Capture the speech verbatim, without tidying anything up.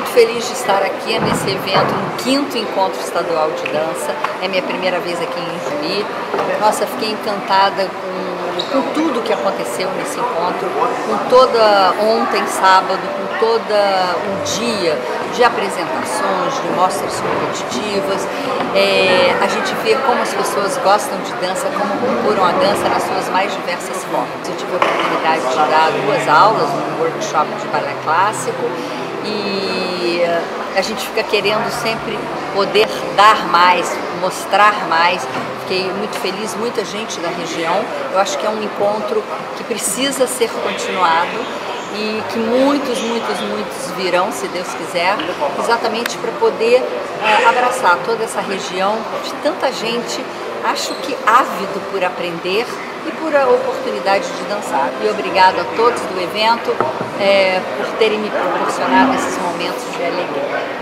muito feliz de estar aqui nesse evento, no quinto Encontro Estadual de Dança. É minha primeira vez aqui em Juí. Nossa, fiquei encantada com, com tudo que aconteceu nesse encontro, com toda ontem, sábado, com toda um dia de apresentações, de mostras competitivas. É, a gente vê como as pessoas gostam de dança, como procuram a dança nas suas mais diversas formas. Eu tive a oportunidade de dar duas aulas num workshop de balé clássico e a gente fica querendo sempre poder dar mais, mostrar mais. Fiquei muito feliz, muita gente da região. Eu acho que é um encontro que precisa ser continuado e que muitos, muitos, muitos virão, se Deus quiser, exatamente para poder uh, abraçar toda essa região de tanta gente, acho que ávido por aprender e por a oportunidade de dançar. E obrigado a todos do evento é, por terem me proporcionado esses momentos de alegria.